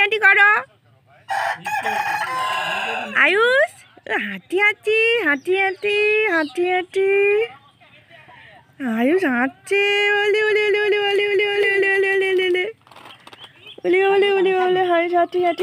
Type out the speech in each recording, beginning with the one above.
हाथी करो आयुष हाथी हाथी हाथी हाथी हाथी हाथी आयुष हाथी ओले ओले ओले ओले ओले ओले ओले ओले ओले ओले ओले ओले ओले ओले ओले आयुष हाथी हाथी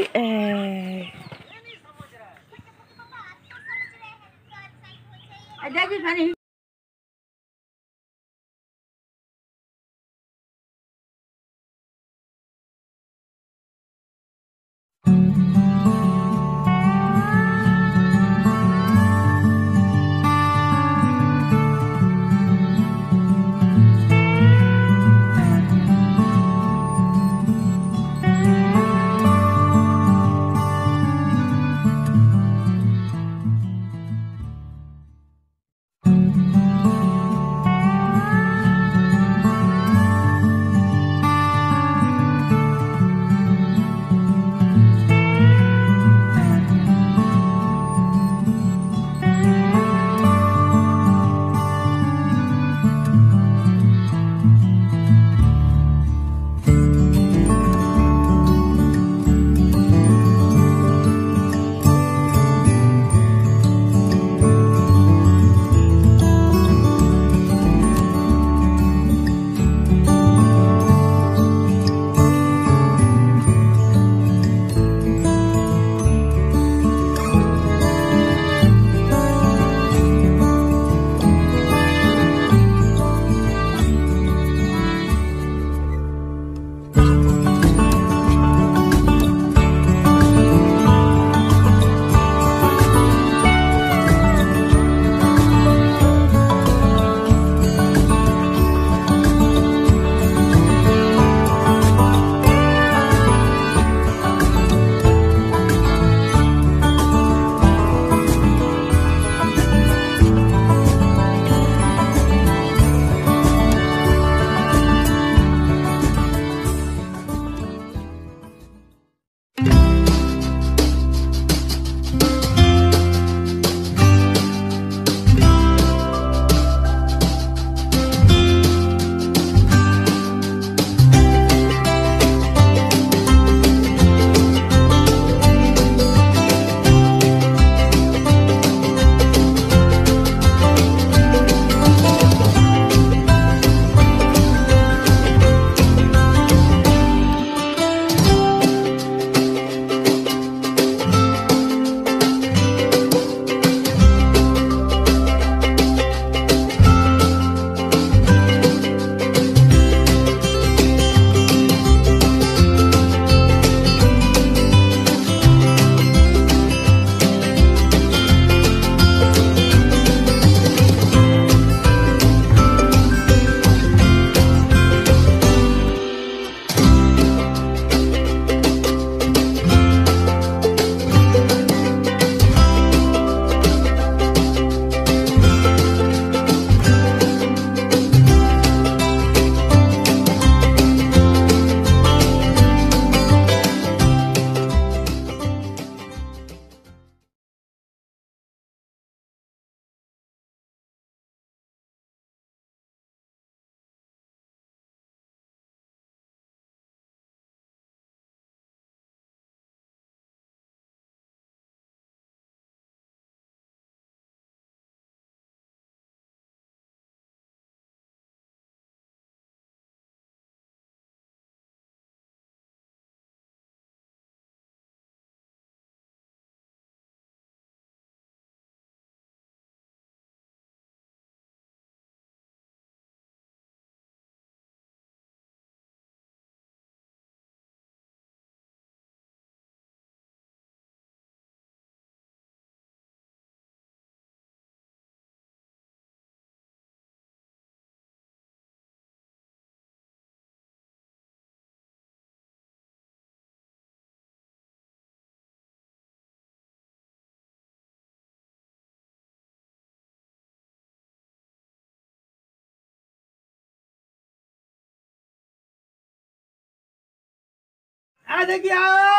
देखिए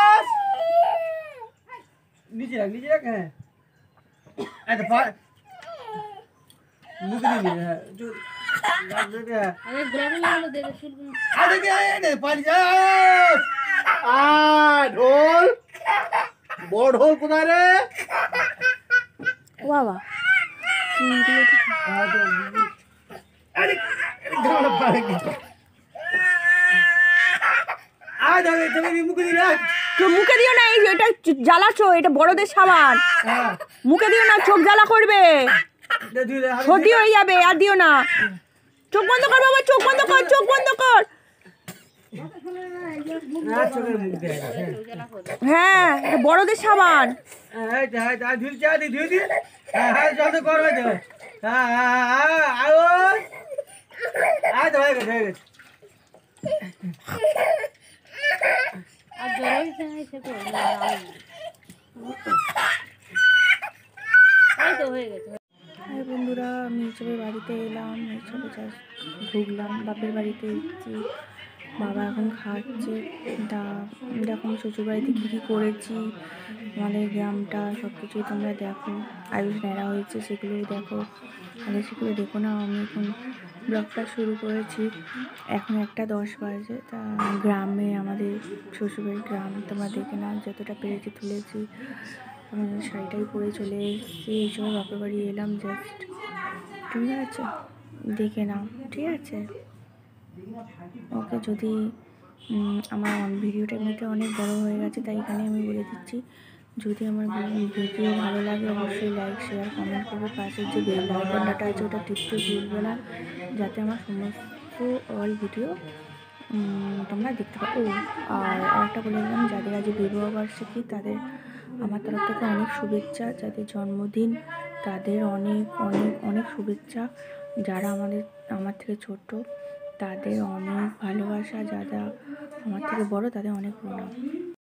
नीचे रख है नहीं है जो अरे गुलाब दे दे पानी ঢোল বড় ঢোল কোথায় রে? ও বাবা মুখে দিও না, এটা জ্বালাছো, এটা বড়দের সাবান, মুখে দিও না, চোখ জ্বালা করবে, সর্দি হয়ে যাবে। আর দিও না, চোখ বন্ধ কর বাবা, চোখ বন্ধ কর, চোখ বন্ধ কর। হ্যাঁ, এটা বড়দের সাবান। হ্যাঁ বন্ধুরা, আমি এইসবের বাড়িতে এলাম, এইসবে জাস্ট ঢুকলাম, বাপের বাড়িতে এসেছি, বাবা এখন খাচ্ছে। তা এরকম শ্বশুরবাড়িতে কী কী করেছি, আমাদের গ্রামটা সব কিছুই তোমরা দেখো, আয়ুষ নেড়া হয়েছে সেগুলোও দেখো, আগে সেগুলো দেখো না। আমি এখন ব্লগটা শুরু করেছি, এখন 1:10 বাজে। তা গ্রামে আমাদের শ্বশুরবাড়ির গ্রাম তোমরা দেখে নাও, যতটা পেরেছি তুলেছি। শাড়িটাই পরে চলে এসেছি, এই সময় বাপের বাড়ি এলাম জাস্ট, ঠিক আছে, দেখে নাও, ঠিক আছে। ওকে, যদি আমার ভিডিওটা এমনিতে অনেক বড় হয়ে গেছে, তাই এখানে আমি বলে দিচ্ছি, যদি আমার ভিডিও ভালো লাগে অবশ্যই লাইক শেয়ার কমেন্ট করবে, পাশের যে বেল আইকনটা আছে ওটা টিপতে ভুলবে না, যাতে আমার সমস্ত অল ভিডিও তোমরা দেখতে পাবো। আর একটা বলে দিলাম, যাদের আজ বিবাহবার্ষিকী তাদের আমার তরফ থেকে অনেক শুভেচ্ছা, যাদের জন্মদিন তাদের অনেক অনেক অনেক শুভেচ্ছা, যারা আমার থেকে ছোট তাদের অনেক ভালোবাসা, যারা আমার থেকে বড় তাদের অনেক প্রণাম।